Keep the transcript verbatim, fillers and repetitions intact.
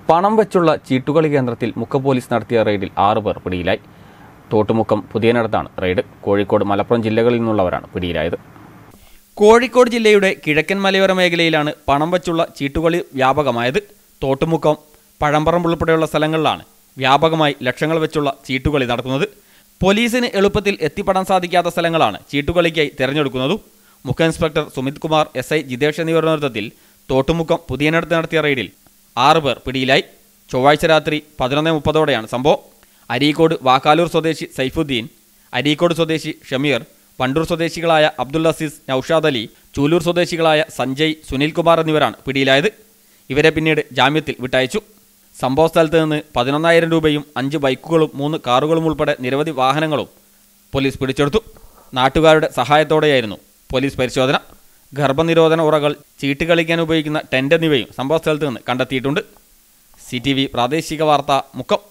പണം വെച്ചുള്ള ചീട്ടുകളി കേന്ദ്രത്തിൽ മുക്കം പോലീസ് നടത്തിയ റെയ്ഡിൽ ആറ് പേർ പിടിയിലായി. തോട്ടുമുക്കം പുതിയനടത്താണ് റെയ്ഡ്. കോഴിക്കോട് മലപ്പുറം ജില്ലകളിൽ നിന്നുള്ളവരാണ് പിടിയിലായത്. കോഴിക്കോട് ജില്ലയുടെ കിഴക്കൻ മലയോര മേഖലയിലാണ് പണം വെച്ചുള്ള ചീട്ടുകളി വ്യാപകമായത്. തോട്ടുമുക്കം, പഴമ്പറമ്പ് ഉൾപ്പെടെയുള്ള സ്ഥലങ്ങളിലാണ് വ്യാപകമായി ലക്ഷങ്ങൾ വെച്ചുള്ള ചീട്ടുകളി നടക്കുന്നത്. പോലീസിന് എളുപ്പത്തിൽ എത്തിപ്പെടാൻ സാധിക്കാത്ത സ്ഥലങ്ങളാണ് ചീട്ടുകളിക്കായി തിരഞ്ഞെടുക്കുന്നതും. മുഖ്യ inspector Sumith Kumar, S I Jithesh എന്നിവരുടെ നേതൃത്വത്തിൽ തോട്ടുമുക്കം പുതിയനടത്ത് നടത്തിയ റെയ്ഡിൽ ആറ് പേർ പിടിയിലായി. ചൊവ്വാഴ്ച രാത്രി പതിനൊന്ന് മുപ്പതോടെയാണ് സംഭവം. അരീക്കോട് വാക്കാലൂർ സ്വദേശി സൈഫുദ്ദീൻ, അരീക്കോട് സ്വദേശി ഷമീർ, വണ്ടൂർ സ്വദേശികളായ അബ്ദുൽ അസീസ്, നൌഷാദ് അലി, ചൂലൂർ സ്വദേശികളായ സഞ്ജയ്, സുനിൽകുമാർ എന്നിവരാണ് പിടിയിലായത്. ഇവരെ പിന്നീട് ജാമ്യത്തിൽ വിട്ടയച്ചു. സംഭവ സ്ഥലത്ത് നിന്ന് പതിനൊന്നായിരം രൂപയും അഞ്ച് ബൈക്കുകളും മൂന്ന് കാറുകളും ഉൾപ്പെടെ നിരവധി വാഹനങ്ങളും പോലീസ് പിടിച്ചെടുത്തു. നാട്ടുകാരുടെ സഹായത്തോടെയായിരുന്നു പോലീസ് പരിശോധന. ഗർഭനിരോധന ഉറകൾ, ചീട്ട് കളിക്കാൻ ഉപയോഗിക്കുന്ന ടെന്റ് എന്നിവയും സംഭവ സ്ഥലത്ത് നിന്ന് കണ്ടെത്തിയിട്ടുണ്ട്. സി ടി വി പ്രാദേശിക വാർത്ത, മുക്കം.